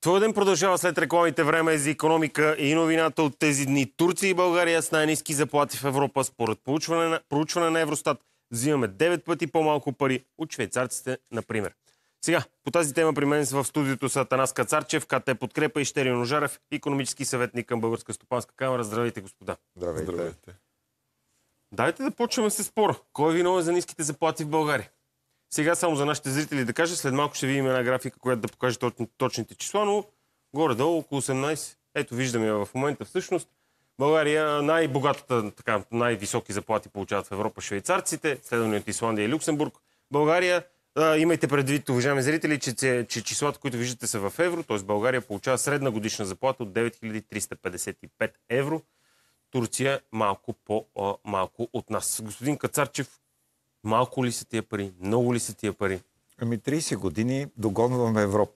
Твой ден продължава след рекламите. Време за икономика и новината от тези дни. Турция и България с най-ниски заплати в Европа. Според проучване на Евростат взимаме 9 пъти по-малко пари от швейцарците, например. Сега, по тази тема при мен в студиото са Атанас Кацарчев, КТ Подкрепа, и Щерин Ножарев, икономически съветник към Българска стопанска камара. Здравейте, господа. Здравейте. Дайте да почваме с спора. Кой е виновен за ниските заплати в България? Сега само за нашите зрители да кажа, след малко ще видим една графика, която да покаже точните числа, но горе-долу около 18. Ето виждаме в момента всъщност. България най-богатата, така, най-високи заплати получават в Европа швейцарците, следвани от Исландия и Люксембург. България, имайте предвид, уважаеми зрители, че числата, които виждате, са в евро, т.е. България получава средна годишна заплата от 9355 евро. Турция малко по-малко от нас. Господин Кацарчев, малко ли са тия пари? Много ли са тия пари? 30 години догонваме Европа.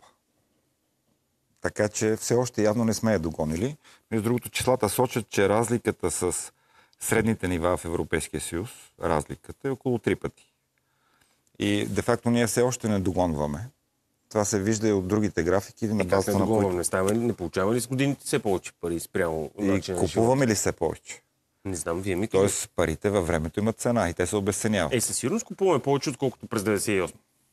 Така че все още явно не сме я догонили. Между другото, числата сочат, че разликата с средните нива в Европейския съюз, разликата е около 3 пъти. И де-факто ние все още не догонваме. Това се вижда и от другите графики. Как не догонваме? Не получаваме ли с годините все повече пари спрямо и купуваме ли все повече? Не знам, вие ми казвате. Тоест парите във времето имат цена и те се обесценяват. Със сигурност купуваме повече, отколкото през 98.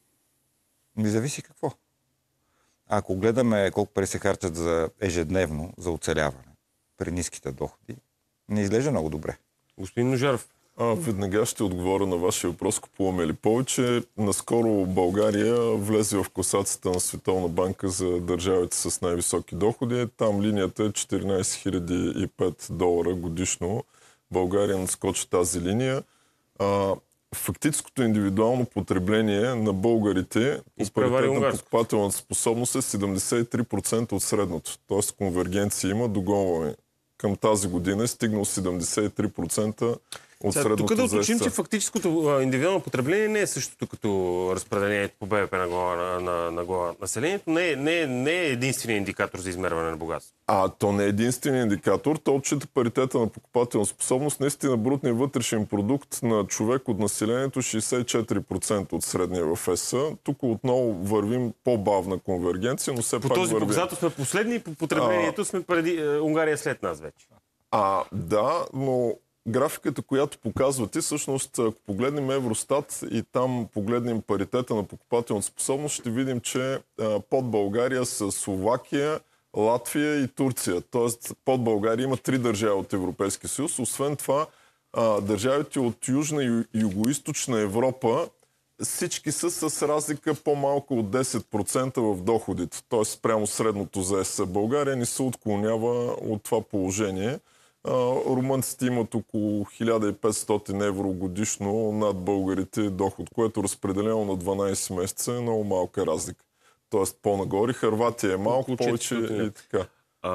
Не зависи какво. Ако гледаме колко пари се харчат за ежедневно, за оцеляване, при ниските доходи, не изглежда много добре. Господин Ножаров. Веднага ще отговоря на вашия въпрос. Купуваме ли повече? Наскоро България влезе в класацията на Световна банка за държавите с най-високи доходи. Там линията е 14 005 $ годишно. България надскочи тази линия. Фактическото индивидуално потребление на българите по паритет на покупателната способност е 73% от средното. Тоест конвергенция има, догонваме. Към тази година е стигнал 73% от средното. Тук да уточним, че фактическото индивидуално потребление не е същото като разпределението по БВП на глава населението. Не е единственият индикатор за измерване на богатство. То не е единственият индикатор. То отчита паритета на покупателна способност. Наистина брутният вътрешен продукт на човек от населението 64% от средния в ЕС. Тук отново вървим по-бавна конвергенция, но все пак този вървим. показател сме последни, по потреблението сме преди Унгария след нас вече. Да, но графиката, която показвате, всъщност, ако погледнем Евростат и там погледнем паритета на покупателната способност, ще видим, че под България са Словакия, Латвия и Турция. Тоест, под България има 3 държави от Европейския съюз. Освен това, държавите от Южна и Югоизточна Европа всички са с разлика по-малко от 10% в доходите. Тоест, прямо средното за ЕС. България не се отклонява от това положение. Румънците имат около 1500 евро годишно над българите доход, което разпределено на 12 месеца е много малка разлика. Тоест по-нагоре. Хърватия е малко повече и така.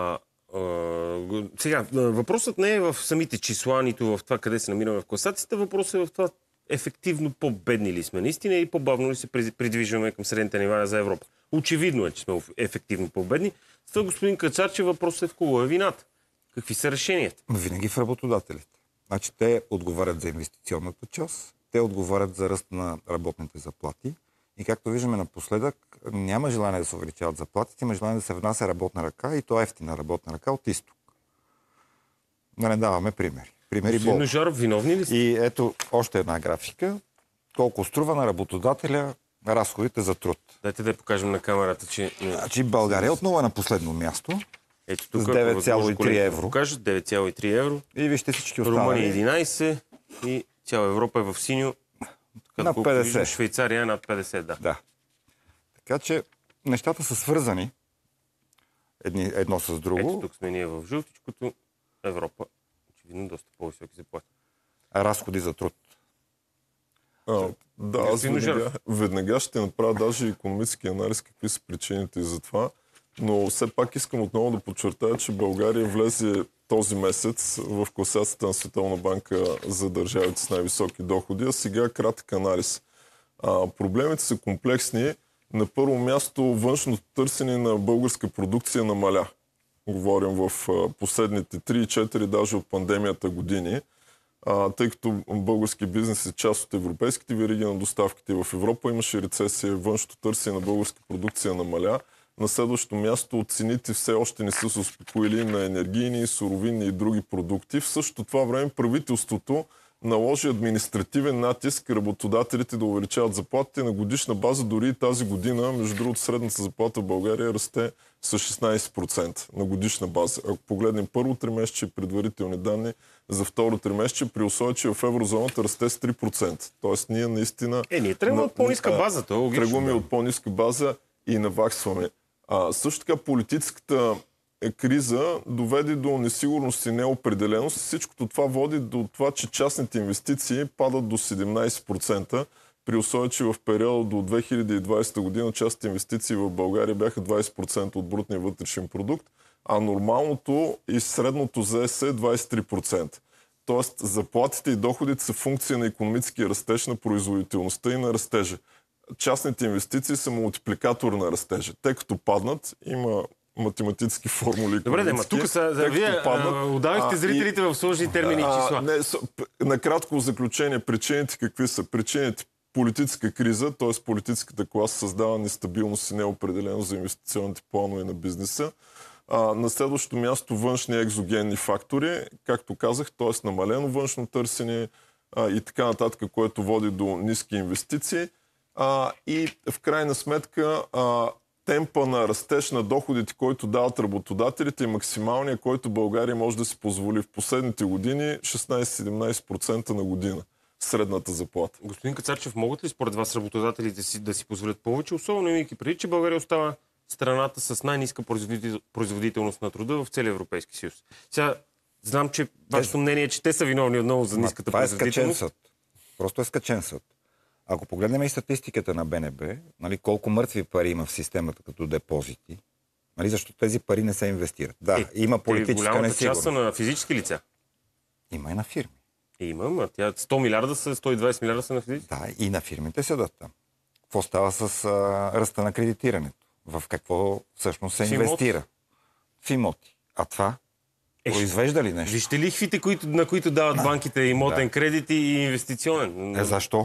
Сега, въпросът не е в самите числа, нито в това къде се намираме в класацията. Въпросът е в това ефективно по-бедни ли сме наистина и по-бавно ли се придвижваме към средните нива за Европа. Очевидно е, че сме ефективно по-бедни. С това, господин Кацарчев, въпросът е в кого е вината. Какви са решенията? Винаги в работодателите. Значи те отговарят за инвестиционната част, те отговарят за ръст на работните заплати и както виждаме напоследък, няма желание да се увеличават заплатите, има желание да се внася работна ръка и то ефтина работна ръка от изток. Да не даваме примери. Господин Ножаров, виновни ли са? И ето още една графика. Колко струва на работодателя разходите за труд. Дайте да покажем на камерата, че... Значи България отново е на последно място. Ето тук, с 9,3 евро. Покажат 9,3 евро. И вижте всички останали. Румъния 11 и цяла Европа е в синьо. Над 50. Виждам, Швейцария е над 50, да. Да. Така че нещата са свързани едно с друго. Ето тук сме ние в жълтичкото. Европа очевидно доста по-високи заплати. Разходи за труд. Да, аз веднага ще направя даже икономически анализ какви са причините за това. Но все пак искам отново да подчертая, че България влезе този месец в класацията на Световна банка за държавите с най-високи доходи. А сега кратък анализ. Проблемите са комплексни. На първо място външното търсене на българска продукция намаля. Говорим в последните 3-4, даже от пандемията години. Тъй като български бизнес е част от европейските вериги на доставките в Европа, имаше рецесия, външното търсене на българска продукция намаля. На следващото място цените все още не са се успокоили на енергийни, суровинни и други продукти. В същото това време правителството наложи административен натиск работодателите да увеличават заплатите на годишна база. Дори и тази година, между другото, средната заплата в България расте с 16% на годишна база. Ако погледнем първо тримесечие, предварителни данни за второ тримесечие, при условие, че в еврозоната расте с 3%. Тоест ние наистина... Ние тръгваме от по-ниска база. Тръгваме от по-ниска база и наваксваме. Също така политическата криза доведе до несигурност и неопределеност. Всичкото това води до това, че частните инвестиции падат до 17%, при условие, че в периода до 2020 година частните инвестиции в България бяха 20% от брутния вътрешен продукт, а нормалното и средното ЗС е 23%. Тоест заплатите и доходите са функция на икономическия растеж, на производителността и на растежа. Частните инвестиции са мултипликатор на растежа. Те като паднат, има математически формули. Добре, тук вие удавихте зрителите в сложни термини и числа. Накратко в заключение, причините какви са? Причините политическа криза, т.е. политическата класа създава нестабилност и неопределеност за инвестиционните планове на бизнеса. На следващото място външни екзогенни фактори, както казах, т.е. намалено външно търсене и така нататък, което води до ниски инвестиции. И в крайна сметка темпа на растеж на доходите, който дават работодателите, е максималния, който България може да си позволи в последните години 16-17% на година. Средната заплата. Господин Кацарчев, могат ли според вас работодателите да си позволят повече, особено имайки преди, че България остава страната с най-ниска производителност на труда в целия Европейски съюз? Сега знам, че вашето мнение е, че те са виновни отново за ниската производителност. Това е скачен съд. Просто е скачен съд. Ако погледнем и статистиката на БНБ, нали, колко мъртви пари има в системата като депозити, нали, защото тези пари не се инвестират. Да, има политическа несигурност. Част са на физически лица. Има и на фирми. Има, 100 милиарда са, 120 милиарда са на физически. Да, и на фирмите седат там. Какво става с ръста на кредитирането? В какво всъщност се инвестира? В имоти. А това произвежда ли нещо? Вижте лихвите, на които дават банките имотен кредит и инвестиционен. Защо?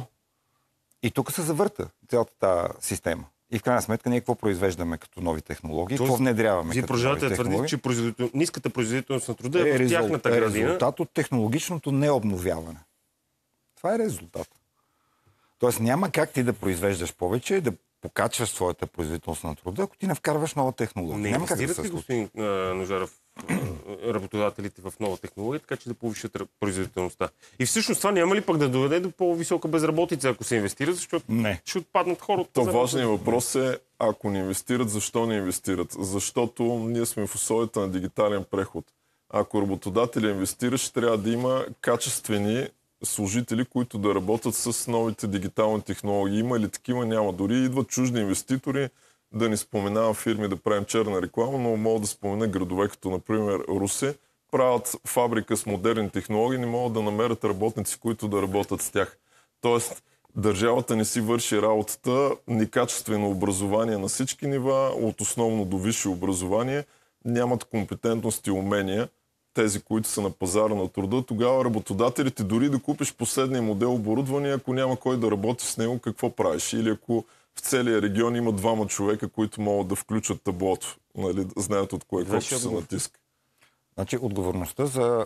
И тук се завърта цялата тази система. И в крайна сметка ние какво произвеждаме като нови технологии, какво внедряваме като нови технологии. Вие продължавате да твърдите, че ниската производителност на труда е в тяхната градина. Резултат от технологичното необновяване. Това е резултат. Тоест няма как ти да произвеждаш повече, да покачваш своята производителност на труда, ако ти не вкарваш нова технология. Няма как да се случи. Господин Ножаров, работодателите в нова технология, така че да повишат производителността. И всъщност това няма ли пък да доведе до по-висока безработица, ако се инвестира, защото ще отпаднат хората? То важният въпрос е, ако не инвестират, защо не инвестират? Защото ние сме в условията на дигитален преход. Ако работодателя инвестира, ще трябва да има качествени служители, които да работят с новите дигитални технологии. Има ли такива? Няма. Дори идват чужди инвеститори, да не споменавам фирми, да правим черна реклама, но мога да спомена градове, като например Русе, правят фабрика с модерни технологии, не могат да намерят работници, които да работят с тях. Тоест, държавата не си върши работата, некачествено образование на всички нива, от основно до висше образование, нямат компетентност и умения, тези, които са на пазара на труда. Тогава работодателите, дори да купиш последния модел оборудване, ако няма кой да работи с него, какво правиш? Или ако в целия регион има двама човека, които могат да включат таблото, нали, знаят от кое копче се натиска. Значи, отговорността за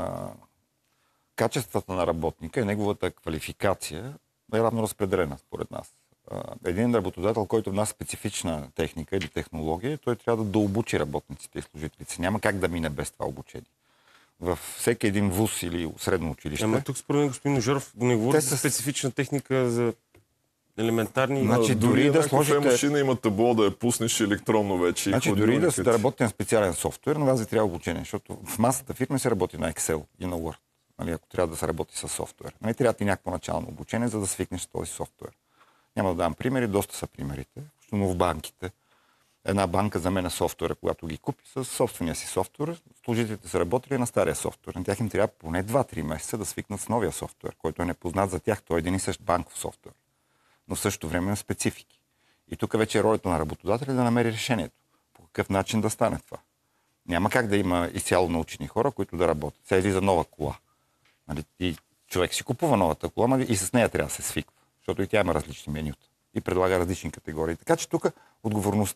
качествата на работника и неговата квалификация е равно разпределена, според нас. Един работодател, който внася специфична техника или технология, той трябва да дообучи работниците и служителите. Няма как да мине без това обучение. Във всеки един вуз или средно училище. Ама тук според мен, господин Ножаров, не говори за специфична техника за елементарни... Значи, дори да сложите машина, има табло да я пуснеш електронно вече. Значи, дори да работите на специален софтуер, на вас ви трябва обучение, защото в масата фирми се работи на Excel и на Word. Нали, ако трябва да се работи с софтуер. Нали, трябва ти някакво начално обучение, за да свикнеш с този софтуер. Няма да дам примери, доста са примерите. Но в банките. Една банка заменя софтуера, когато ги купи, с собствения си софтуер. Служителите са работили на стария софтуер. На тях им трябва поне 2-3 месеца да свикнат с новия софтуер, който е непознат за тях. Той е един и същ банков софтуер. Но в същото време има специфики. И тук вече е ролята на работодателя да намери решението. По какъв начин да стане това? Няма как да има изцяло научени хора, които да работят. Сега излиза нова кола. Нали? И човек си купува новата кола, и с нея трябва да се свиква. Защото и тя има различни менюта и предлага различни категории. Така че тук отговорността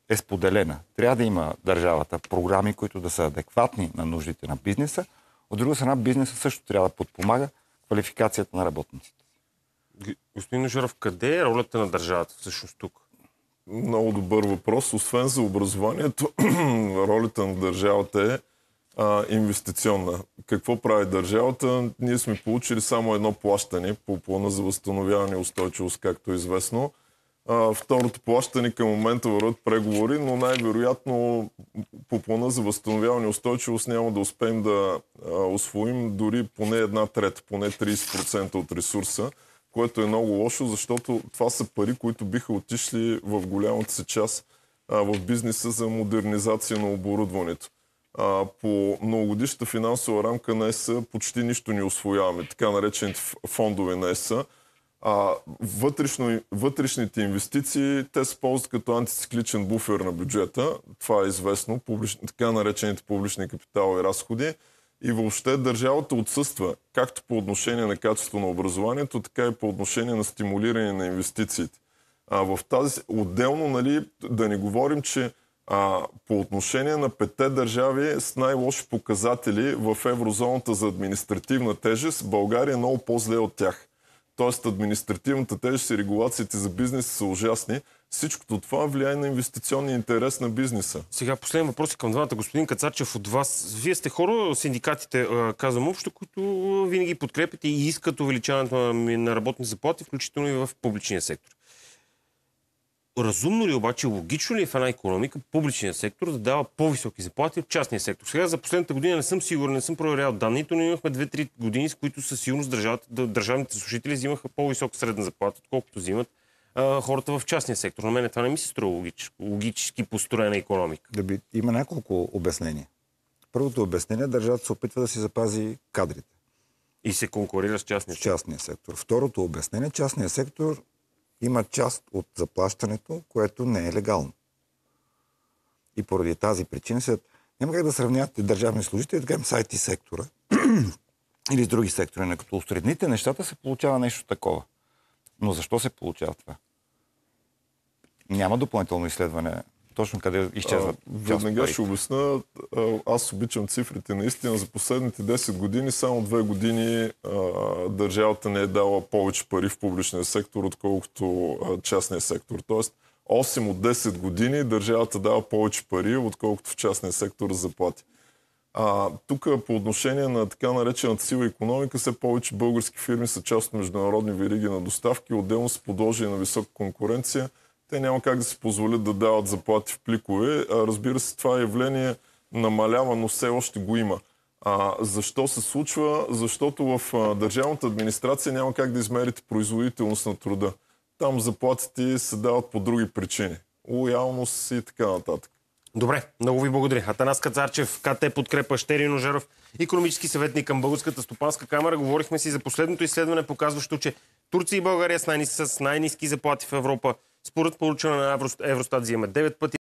е споделена. Трябва да има държавата програми, които да са адекватни на нуждите на бизнеса. От друга страна, бизнеса също трябва да подпомага квалификацията на работниците. Господин Ужаров, къде е ролята на държавата всъщност тук? Много добър въпрос. Освен за образованието, ролята на държавата е инвестиционна. Какво прави държавата? Ние сме получили само едно плащане по плана за възстановяване и устойчивост, както е известно. Второто плащане към момента върват преговори, но най-вероятно по плана за възстановяване и устойчивост няма да успеем да усвоим дори поне 1/3, поне 30% от ресурса, което е много лошо, защото това са пари, които биха отишли в голямата си част в бизнеса за модернизация на оборудването. По многогодишната финансова рамка на ЕС почти нищо не усвояваме, така наречените фондове на ЕС. Вътрешните инвестиции, те се ползват като антицикличен буфер на бюджета. Това е известно, така наречените публични капиталови разходи. И въобще държавата отсъства, както по отношение на качество на образованието, така и по отношение на стимулиране на инвестициите. В тази отделно, нали, да не говорим, че по отношение на 5 държави с най-лоши показатели в еврозоната за административна тежест, България е много по-зле от тях. Тоест административната тежест и регулациите за бизнеса са ужасни. Всичкото това влияе на инвестиционния интерес на бизнеса. Сега последен въпрос към двамата. Господин Кацарчев, от вас. Вие сте хора, синдикатите, казвам общо, които винаги подкрепят и искат увеличаването на работни заплати, включително и в публичния сектор. Разумно ли обаче, логично ли е в една икономика публичния сектор да дава по-високи заплати от частния сектор? Сега за последната година не съм сигурен, не съм проверял данните, но имахме 2-3 години, с които със сигурност държавните служители взимаха по-висока средна заплата, отколкото взимат хората в частния сектор. На мен това не ми се струва логически построена икономика. Има няколко обяснения. Първото обяснение, държавата се опитва да си запази кадрите. И се конкурира с частния сектор. Второто обяснение, частния сектор има част от заплащането, което не е легално. И поради тази причина няма как да сравнявате държавни служители, така с IT сектора или с други сектори. Като усредните нещата се получава нещо такова. Но защо се получава това? Няма допълнително изследване. Точно къде изчезват. Веднага ще обясна. Аз обичам цифрите. Наистина за последните 10 години, само 2 години държавата не е дала повече пари в публичния сектор, отколкото частния сектор. Тоест 8 от 10 години държавата дава повече пари, отколкото в частния сектор за заплати. Тук по отношение на така наречената сива икономика, все повече български фирми са част от международни вериги на доставки, отделно са подложени на висока конкуренция. Те няма как да си позволят да дават заплати в пликове. Разбира се, това явление намалява, но все още го има. Защо се случва? Защото в държавната администрация няма как да измерите производителност на труда. Там заплатите се дават по други причини. Лоялност и така нататък. Добре, много ви благодаря. Атанас Кацарчев, КТ Подкрепа, Щерин Ужаров, икономически съветник към Българската стопанска камара. Говорихме си за последното изследване, показващо, че Турция и България с най-ниски заплати в Европа. Според проучване на Евростат взимаме 9 пъти